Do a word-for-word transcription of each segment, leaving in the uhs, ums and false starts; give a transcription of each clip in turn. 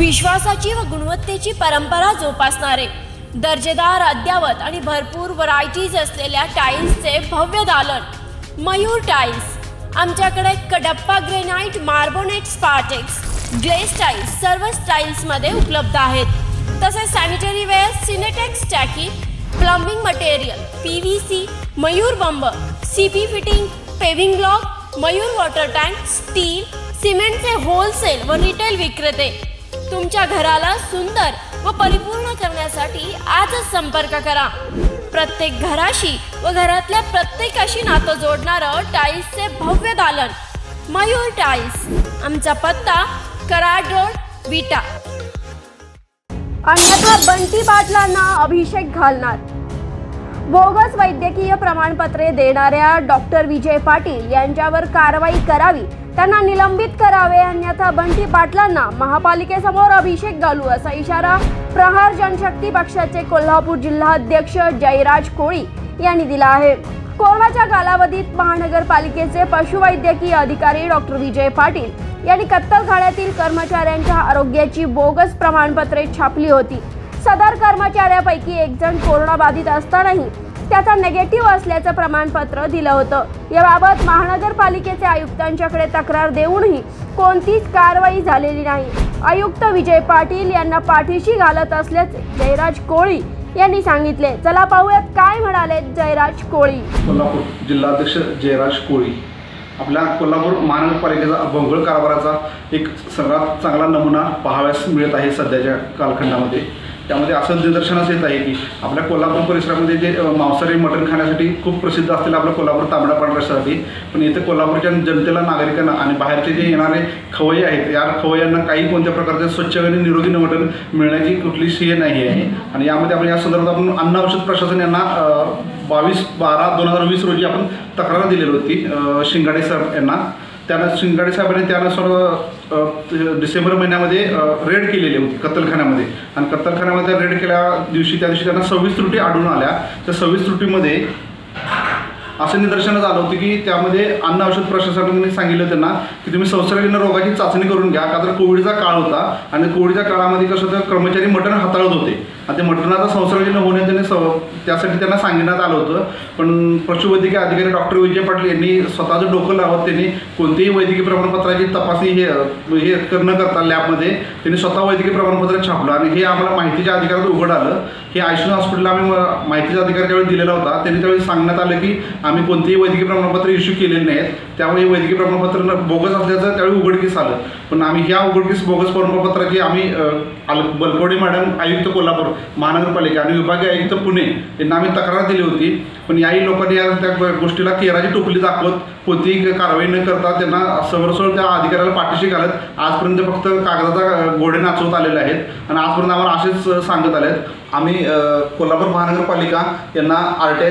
विश्वासाची व गुणवत्तेची परंपरा जोपासणारे, दर्जेदार, अद्यावत आणि भरपूर व्हरायटीज असलेल्या टाईल्सचे भव्य दालन मयूर टाईल्स। आमच्याकडे Kadappa granite, marbonite, Spartex, glaze tiles सर्व स्टाईल्समध्ये उपलब्ध आहेत। तसेच सॅनिटरी वेअर, सिनेटेक्स टाकी, plumbing material, P V C, Mayur बंब, C P fitting, paving block, Mayur water tank, steel, सिमेंटचे होलसेल व रिटेल विक्रेते। तुमच्या घराला सुंदर व परिपूर्ण करण्यासाठी आजच संपर्क करा। प्रत्येक घराशी व घरातल्या प्रत्येकाशी नातं जोडणारं टाईल्सचे भव्य दालन मयूर टाईल्स। आमचा पत्ता कराड रोड, विटा। अन्यथा बंटी पाटलांना अभिषेक घालणार। बोगस वैद्यकीय प्रमाणपत्रे देणाऱ्या डॉक्टर विजय पाटील यांच्यावर कारवाई करावी, त्यांना निलंबित करावे, अन्यथा बंटी पाटलांना महापालिकेसमोर अभिषेक घालू असा इशारा प्रहार जनशक्ती पक्षाचे कोल्हापूर जिल्हाध्यक्ष जयराज कोळी यांनी दिला आहे। कोरोनाच्या कालावधीत महानगरपालिकेचे पशुवैद्यकीय अधिकारी डॉक्टर विजय पाटील यांनी कत्तलखान्यातील कर्मचाऱ्यांच्या आरोग्याची बोगस प्रमाणपत्रे छापली होती। सदर कर्मचाऱ्यापैकी एक जण कोरोना बाधित असतानाही त्याचा नेगेटिव्ह असल्याचं प्रमाणपत्र दिलं होतं। याबाबत महानगरपालिकेचे आयुक्तांच्याकडे तक्रार देऊनही कोणतीच कारवाई झालेली नाही। आयुक्त विजय पाटील यांना पाठीशी घालत असल्याचे जयराज कोळी यांनी सांगितले। चला पाहूयात काय म्हणाले जयराज कोळी। कोल्हापूर जिल्हाध्यक्ष जयराज कोळी। आपल्या कोल्हापूर महानगरपालिकेचा भोंगळ कारभाराचा एक सर्वात चांगला नमुना पाहावयास मिळत आहे सध्याच्या कालखंडामध्ये। त्यामध्ये असं निदर्शनास येत आहे की आपल्या कोल्हापूर परिसरामध्ये जे मांसाहारी मटण खाण्यासाठी खूप प्रसिद्ध असलेलं आपलं कोल्हापूर तांबडा पांढऱ्यासाठी, पण इथे कोल्हापूरच्या जनतेला, नागरिकांना आणि बाहेरचे जे येणारे खवय्ये आहेत या खवय्यांना काही कोणत्या प्रकारचे स्वच्छ आणि निरोगी मटण मिळण्याची कुठली सोय नाही आहे। आणि यामध्ये आपण या संदर्भात आपण अन्न औषध प्रशासन यांना बावीस बारा दोन हजार वीस रोजी आपण तक्रार दिलेली होती शिंगाडे साहेब यांना। त्यानं शिंगाडे साहेबांनी त्यानुसार डिसेंबर महिन्यामध्ये रेड केलेली होती कत्तलखान्यामध्ये, आणि कत्तलखान्यामध्ये रेड केल्या दिवशी त्या दिवशी त्यांना सव्वीस त्रुटी आढळून आल्या। त्या सव्वीस त्रुटीमध्ये असं निदर्शनास आलं होतं की त्यामध्ये अन्न औषध प्रशासनाने सांगितलं त्यांना की तुम्ही संसर्गजन्य रोगाची चाचणी करून घ्या, का तर कोविडचा काळ होता आणि कोविडच्या काळामध्ये कसं होतं कर्मचारी मटण हाताळत होते आणि ते मटणाचा संसर्गजन्य होणे त्यांनी त्यासाठी त्यांना सांगण्यात आलं होतं। पण पशुवैद्यकीय अधिकारी डॉक्टर विजय पाटील यांनी स्वतःचं डोकं लावत त्यांनी कोणतेही वैद्यकीय प्रमाणपत्राची तपासणी हे हे न करता लॅबमध्ये त्यांनी स्वतः वैद्यकीय प्रमाणपत्र छापलं आणि हे आम्हाला माहितीच्या अधिकारात उघड आलं। हे आयुष्मान हॉस्पिटलला आम्ही माहितीचा अधिकार ज्यावेळी दिलेला होता त्यांनी त्यावेळी सांगण्यात आलं की आम्ही कोणतेही वैद्यकीय प्रमाणपत्र इश्यू केलेले नाहीत, त्यामुळे वैद्यकीय प्रमाणपत्र बोगस असल्याचं त्यावेळी उघडकीस आलं। पण आम्ही ह्या उघडकीस बोगस प्रमाणपत्राची आम्ही बलकवडे मॅडम, आयुक्त कोल्हापूर महानगरपालिका आणि विभागीय आयुक्त पुणे यांना आम्ही तक्रार दिली होती। पण याही लोकांनी त्या गोष्टीला केराची टोपली दाखवत कोणतीही कारवाई न करता त्यांना सवरसवर त्या अधिकाऱ्याला पाठीशी घालत आजपर्यंत फक्त कागदाचा घोडे नाचवत आलेले आहेत आणि आजपर्यंत आम्हाला असेच सांगत आले आहेत। आम्ही कोल्हापूर महानगरपालिका यांना आर टी आय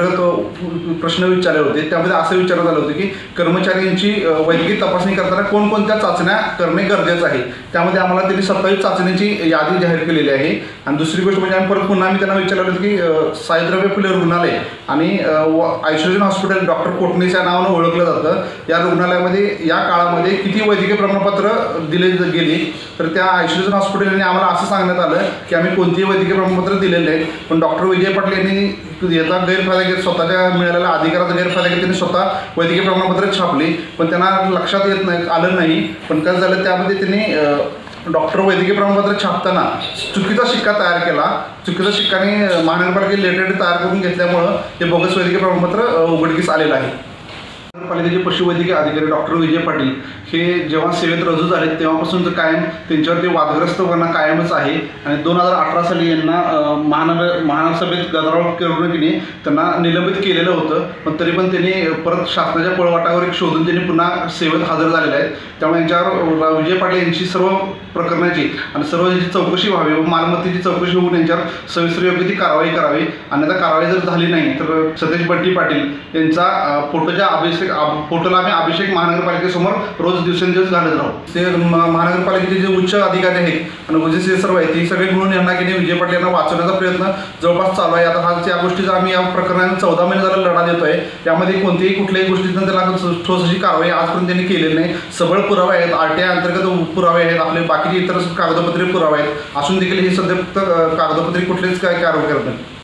अंतर्गत प्रश्न विचारले होते, त्यामध्ये असं विचारण्यात आलं होतं की कर्मचाऱ्यांची वैद्यकीय तपासणी करताना कोणकोणत्या चाचण्या करणे गरजेचं आहे। त्यामध्ये आम्हाला त्यांनी सत्तावीस चाचणीची यादी जाहीर केलेली आहे। आणि दुसरी गोष्ट म्हणजे आम्ही परत पुन्हा आम्ही त्यांना विचारलं होतं की सावित्रीबाई फुले रुग्णालय आणि आयसोलेशन हॉस्पिटल डॉक्टर कोटणीच्या नावानं ओळखलं जातं, या रुग्णालयामध्ये या काळामध्ये किती वैद्यकीय प्रमाणपत्र दिले गेली, तर त्या आयसोलेशन हॉस्पिटल यांनी आम्हाला असं सांगण्यात आलं की आम्ही कोणतीही वैद्यकीय प्रमाणपत्र दिलेले आहेत। पण डॉक्टर विजय पाटील यांनी याचा गैरफायदा घेत स्वतःच्या मिळालेल्या अधिकाराचा गैरफायदा घेत त्यांनी स्वतः वैद्यकीय प्रमाणपत्र छापली, पण त्यांना लक्षात येत नाही आलं नाही। पण काय झालं, त्यामध्ये त्यांनी डॉक्टर वैद्यकीय प्रमाणपत्र छापताना चुकीचा शिक्का तयार केला। चुकीचा शिक्काने महानगरपालिका रिलेटेड तयार करून घेतल्यामुळं हे बोगस वैद्यकीय प्रमाणपत्र उघडकीस आलेलं आहे। महानगरपालिकेचे पशुवैद्यकीय अधिकारी डॉक्टर विजय पाटील हे जेव्हा सेवेत रुजू झाले तेव्हापासून तर कायम त्यांच्यावरती वादग्रस्तपणा कायमच आहे। आणि दोन हजार अठरा साली यांना महानगर महानगरसभेत गदारोळ करून त्यांना निलंबित केलेलं होतं, पण तरी पण त्यांनी परत शासनाच्या पळवाटावर एक शोधून त्यांनी पुन्हा सेवेत हजर झालेले आहेत। त्यामुळे यांच्यावर विजय पाटील यांची सर्व प्रकरणाची आणि सर्व यांची चौकशी व्हावी व मालमत्तेची चौकशी होऊन यांच्यावर सविस्तर योग्य ती कारवाई करावी। अन्यथा कारवाई जर झाली नाही तर सतेज बंटी पाटील यांचा फोटोच्या अभिषेक अभिषेक फोटोला आम्ही अभिषेक महानगरपालिकेसमोर रोज दिवसेंदिवस घालत राहू. ते म- महानगरपालिकेचे जे उच्च अधिकारी आहेत आणि वजीर सर्व आहेत ती सगळे मिळून यांना की नाही विजय पाटील यांना वाचवण्याचा प्रयत्न जवळपास चालू आहे. आता हा त्या गोष्टीचा आम्ही या प्रकरणाने चौदा महिने झाला लढा देतोय. त्यामध्ये कोणत्याही कुठल्याही गोष्टीतून त्याला ठोस अशी कारवाई आजपर्यंत त्यांनी केलेली नाही. सबळ पुरावे आहेत, आर टी आय अंतर्गत पुरावे आहेत, आपले बाकीचे इतर कागदपत्रे पुरावे आहेत असून देखील हे सध्या फक्त कागदपत्रे कुठलेच काय कारवाई करत नाही.